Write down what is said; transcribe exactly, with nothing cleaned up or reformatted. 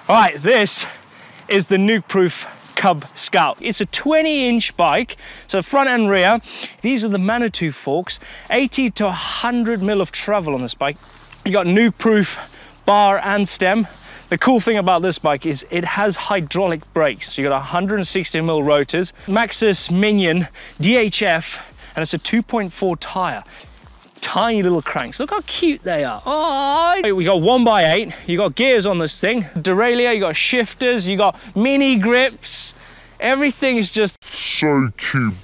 All right, this is the Nukeproof Cub Scout. It's a twenty inch bike, so front and rear. These are the Manitou forks, eighty to one hundred mil of travel on this bike. You got Nukeproof bar and stem. The cool thing about this bike is it has hydraulic brakes. So you got one hundred sixty mil rotors, Maxxis Minion D H F, and it's a two point four tire. Tiny little cranks. Look how cute they are. Oh, we got one by eight. You got gears on this thing. Derailleur, you got shifters, you got mini grips. Everything is just so cute.